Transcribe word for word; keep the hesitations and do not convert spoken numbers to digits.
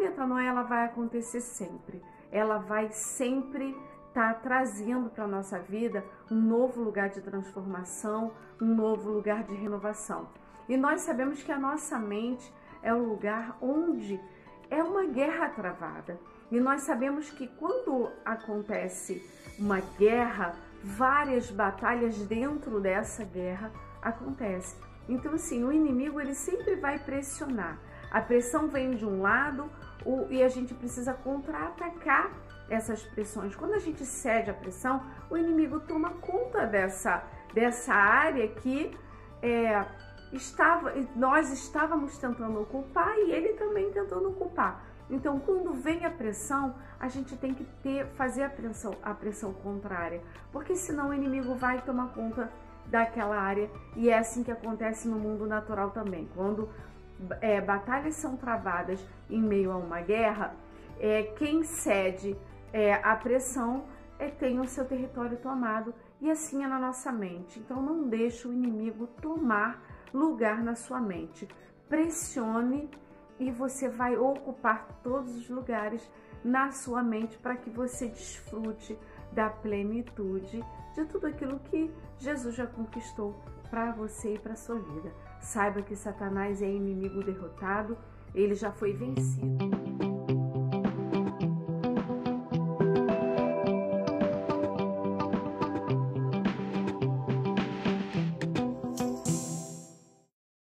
metanoia ela vai acontecer sempre. Ela vai sempre estar tá trazendo para a nossa vida um novo lugar de transformação, um novo lugar de renovação. E nós sabemos que a nossa mente é o lugar onde é uma guerra travada. E nós sabemos que quando acontece uma guerra, várias batalhas dentro dessa guerra acontecem. Então, assim, o inimigo ele sempre vai pressionar. A pressão vem de um lado o, e a gente precisa contra-atacar essas pressões. Quando a gente cede à pressão, o inimigo toma conta dessa, dessa área que é, estava, nós estávamos tentando ocupar e ele também tentando ocupar. Então, quando vem a pressão, a gente tem que ter, fazer a pressão, a pressão contrária, porque senão o inimigo vai tomar conta daquela área, e é assim que acontece no mundo natural também. Quando é, batalhas são travadas em meio a uma guerra, é, quem cede é, a pressão é, tem o seu território tomado, e assim é na nossa mente. Então, não deixe o inimigo tomar lugar na sua mente. Pressione e você vai ocupar todos os lugares na sua mente para que você desfrute da plenitude de tudo aquilo que Jesus já conquistou para você e para sua vida. Saiba que Satanás é inimigo derrotado, ele já foi vencido.